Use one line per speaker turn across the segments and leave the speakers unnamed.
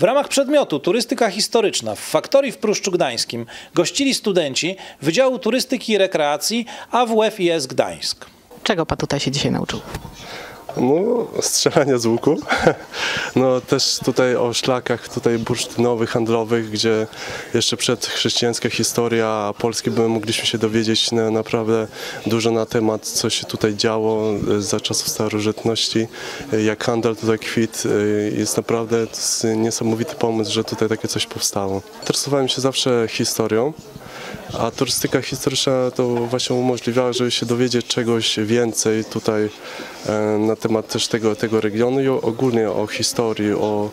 ramach przedmiotu Turystyka Historyczna w Faktorii w Pruszczu Gdańskim gościli studenci Wydziału Turystyki i Rekreacji AWF-IS Gdańsk.
Czego pan tutaj się dzisiaj nauczył?
No, strzelania z łuku. No też tutaj o szlakach tutaj bursztynowych, handlowych, gdzie jeszcze przedchrześcijańska historia Polski mogliśmy się dowiedzieć naprawdę dużo na temat, co się tutaj działo za czasów starożytności, jak handel tutaj kwitł. Jest naprawdę niesamowity pomysł, że tutaj takie coś powstało. Interesowałem się zawsze historią. A turystyka historyczna to właśnie umożliwiała, żeby się dowiedzieć czegoś więcej tutaj na temat też tego regionu i ogólnie o historii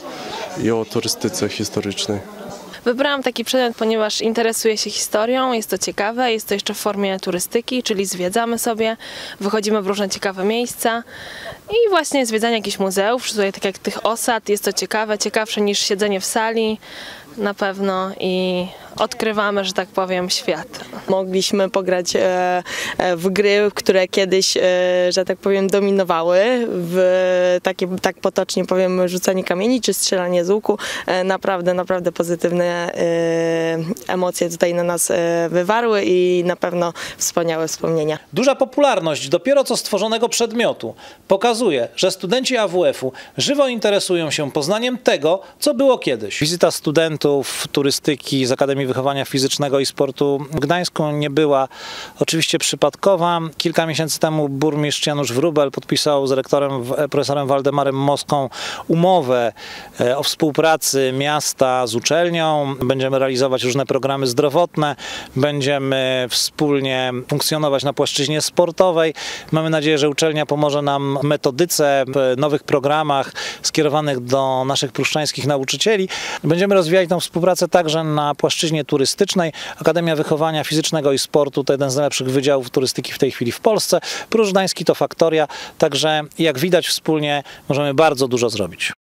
i o turystyce historycznej.
Wybrałam taki przedmiot, ponieważ interesuję się historią, jest to ciekawe, jest to jeszcze w formie turystyki, czyli zwiedzamy sobie, wychodzimy w różne ciekawe miejsca i właśnie zwiedzanie jakichś muzeów, tutaj tak jak tych osad, jest to ciekawe, ciekawsze niż siedzenie w sali na pewno i odkrywamy, że tak powiem, świat.
Mogliśmy pograć w gry, które kiedyś, że tak powiem, dominowały, w takie, tak potocznie powiem, rzucanie kamieni czy strzelanie z łuku. Naprawdę pozytywne emocje tutaj na nas wywarły i na pewno wspaniałe wspomnienia.
Duża popularność dopiero co stworzonego przedmiotu pokazuje, że studenci AWF-u żywo interesują się poznaniem tego, co było kiedyś. Wizyta studentów turystyki z Akademii Wychowania Fizycznego i Sportu w Gdańsku nie była oczywiście przypadkowa. Kilka miesięcy temu burmistrz Janusz Wróbel podpisał z rektorem profesorem Waldemarem Moską umowę o współpracy miasta z uczelnią. Będziemy realizować różne programy zdrowotne, będziemy wspólnie funkcjonować na płaszczyźnie sportowej. Mamy nadzieję, że uczelnia pomoże nam w metodyce, w nowych programach skierowanych do naszych pruszczańskich nauczycieli. Będziemy rozwijać tą współpracę także na płaszczyźnie turystycznej. Akademia Wychowania Fizycznego i Sportu to jeden z najlepszych wydziałów turystyki w tej chwili w Polsce. Pruszcz Gdański to faktoria, także jak widać wspólnie możemy bardzo dużo zrobić.